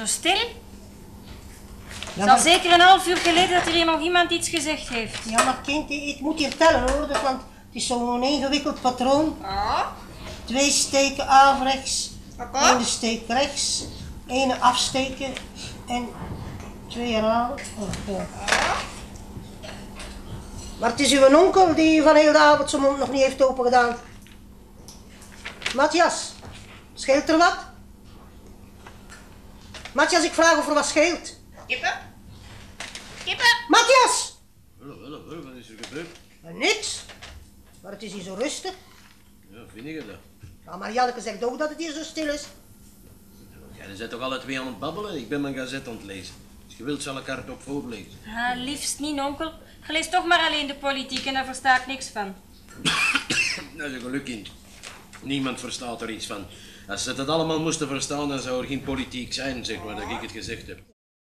stil? Ja, Het is al zeker een half uur geleden dat er hier nog iemand iets gezegd heeft. Ja, maar kind, ik moet hier tellen hoor, want het is zo'n ingewikkeld patroon. Ah, 2 steken averechts, Papa? 1 steek rechts, 1 afsteken en 2 herhalen. Oh, ja. Maar het is uw onkel die van heel de avond zijn mond nog niet heeft opengedaan. Matthias, scheelt er wat? Matthias, ik vraag of er wat scheelt. Kippen? Kippen? Matthias! Hallo, wat is er gebeurd? Niks. Maar het is hier zo rustig. Ja, vind ik het dan. Ja, maar Janneke zegt ook dat het hier zo stil is. Jij bent toch alle twee aan het babbelen? Ik ben mijn gazet aan het lezen. Als je wilt, zal ik hardop voorlezen. Ah, liefst niet, onkel. Je leest toch maar alleen de politiek en daar versta ik niks van. Dat is een geluk, kind. Niemand verstaat er iets van. Als ze dat allemaal moesten verstaan, dan zou er geen politiek zijn, zeg maar, dat ik het gezegd heb.